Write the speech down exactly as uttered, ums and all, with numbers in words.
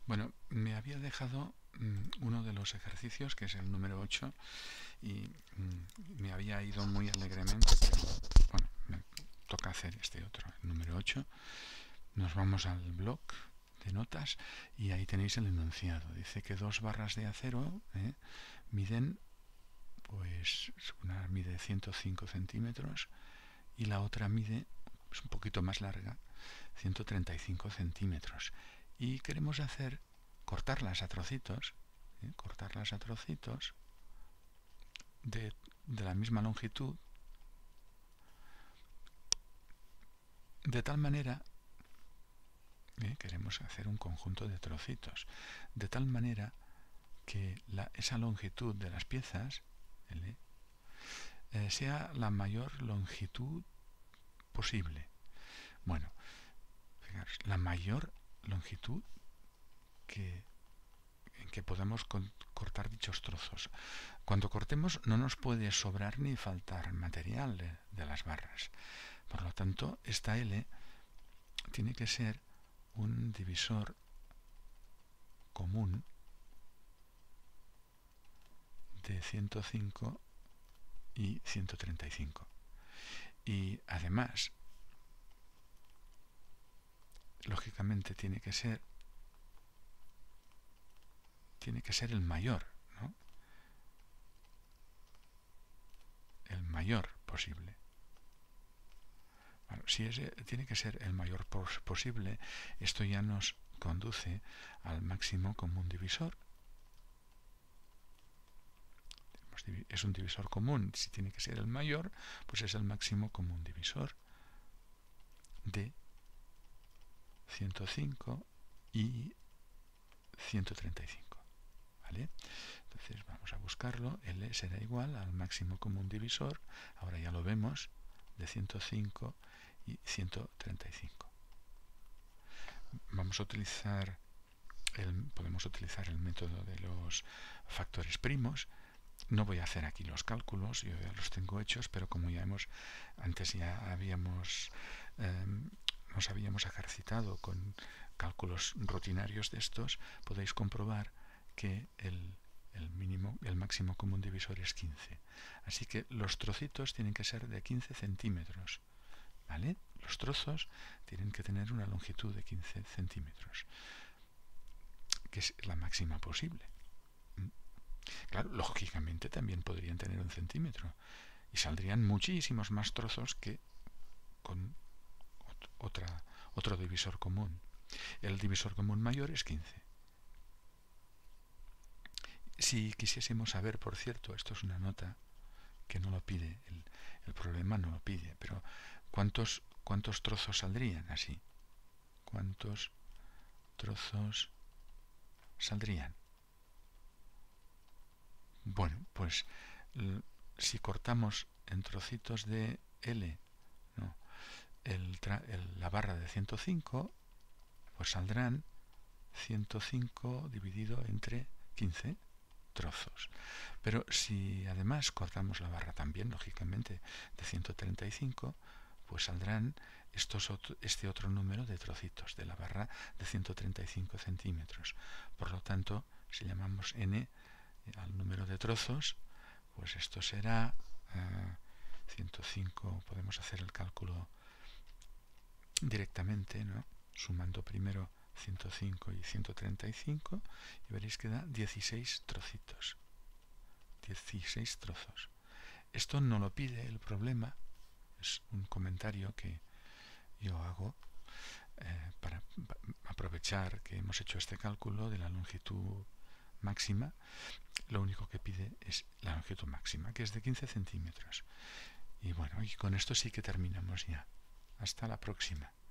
Bueno, me había dejado mm, uno de los ejercicios, que es el número ocho, y mm, me había ido muy alegremente, pero bueno, me toca hacer este otro, el número ocho. Nos vamos al blog de notas y ahí tenéis el enunciado. Dice que dos barras de acero ¿eh? miden, pues una mide ciento cinco centímetros y la otra mide, es un poquito más larga, ciento treinta y cinco centímetros. Y queremos hacer, cortarlas a trocitos, ¿eh? cortarlas a trocitos de, de la misma longitud, de tal manera, ¿eh? queremos hacer un conjunto de trocitos, de tal manera que la, esa longitud de las piezas L, eh, sea la mayor longitud posible. Bueno, fijaros, la mayor longitud que, en que podamos con, cortar dichos trozos. Cuando cortemos no nos puede sobrar ni faltar material de, de las barras. Por lo tanto, esta L tiene que ser un divisor común de ciento cinco y ciento treinta y cinco. Y además, lógicamente tiene que ser tiene que ser el mayor, ¿no? El mayor posible. Bueno, si ese tiene que ser el mayor pos posible, esto ya nos conduce al máximo común divisor. Es un divisor común. Si tiene que ser el mayor, pues es el máximo común divisor de ciento cinco y ciento treinta y cinco. ¿Vale? Entonces vamos a buscarlo. L será igual al máximo común divisor, ahora ya lo vemos, de ciento cinco y ciento treinta y cinco. Vamos a utilizar el, podemos utilizar el método de los factores primos. No voy a hacer aquí los cálculos, yo ya los tengo hechos, pero como ya hemos, antes ya habíamos, eh, nos habíamos ejercitado con cálculos rutinarios de estos, podéis comprobar que el, el mínimo, el máximo común divisor es quince. Así que los trocitos tienen que ser de quince centímetros, ¿vale? Los trozos tienen que tener una longitud de quince centímetros, que es la máxima posible. Claro, lógicamente también podrían tener un centímetro y saldrían muchísimos más trozos que con otra, otro divisor común. El divisor común mayor es quince. Si quisiésemos saber, por cierto, esto es una nota que no lo pide, el, el problema no lo pide, pero ¿cuántos, cuántos trozos saldrían así? ¿Cuántos trozos saldrían? Bueno, pues si cortamos en trocitos de L ¿no? el, el, la barra de ciento cinco, pues saldrán ciento cinco dividido entre quince trozos. Pero si además cortamos la barra también, lógicamente, de ciento treinta y cinco, pues saldrán estos otro, este otro número de trocitos de la barra de ciento treinta y cinco centímetros. Por lo tanto, si llamamos n al número de trozos, pues esto será eh, ciento cinco, podemos hacer el cálculo directamente, ¿no? Sumando primero ciento cinco y ciento treinta y cinco, y veréis que da dieciséis trocitos. dieciséis trozos. Esto no lo pide el problema, es un comentario que yo hago eh, para aprovechar que hemos hecho este cálculo de la longitud máxima. Lo único que pide es la longitud máxima, que es de quince centímetros. Y bueno, y con esto sí que terminamos ya. Hasta la próxima.